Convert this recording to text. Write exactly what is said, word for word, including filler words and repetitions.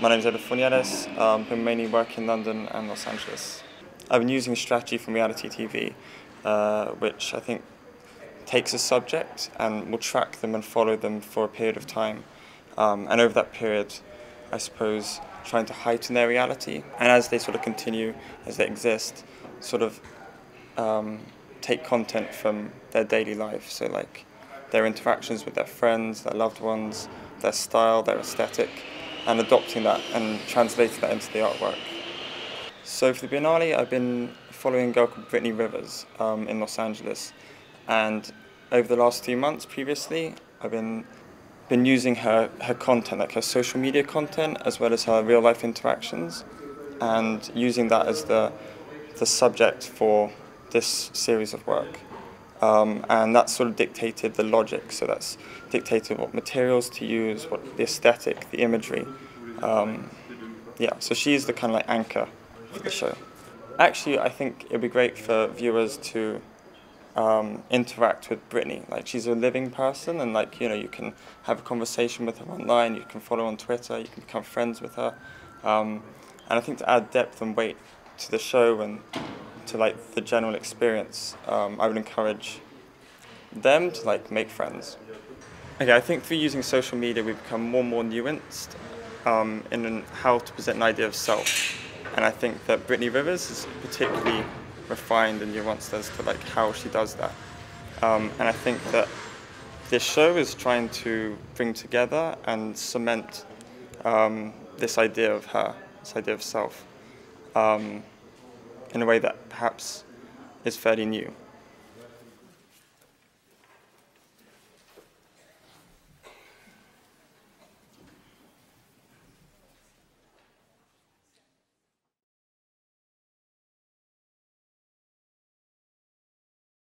My name is Edward Fornieles. I've um, been mainly working in London and Los Angeles. I've been using a strategy from reality T V, uh, which I think takes a subject and will track them and follow them for a period of time. Um, and over that period, I suppose, trying to heighten their reality. And as they sort of continue, as they exist, sort of um, take content from their daily life. So like their interactions with their friends, their loved ones, their style, their aesthetic, and adopting that and translating that into the artwork. So for the Biennale, I've been following a girl called Brittany Rivers um, in Los Angeles, and over the last few months previously, I've been been using her, her content, like her social media content, as well as her real life interactions, and using that as the the subject for this series of work. Um, and that sort of dictated the logic, so that's dictated what materials to use, what the aesthetic, the imagery. Um, yeah, so she's the kind of like anchor for the show. Actually, I think it'd be great for viewers to um, interact with Brittany. Like, she's a living person, and like, you know, you can have a conversation with her online, you can follow on Twitter, you can become friends with her. Um, and I think to add depth and weight to the show and to like the general experience, um, I would encourage them to like make friends. Okay, I think through using social media, we've become more and more nuanced um, in how to present an idea of self. And I think that Brittany Rivers is particularly refined and nuanced as to like how she does that. Um, and I think that this show is trying to bring together and cement um, this idea of her, this idea of self, um, in a way that perhaps is fairly new.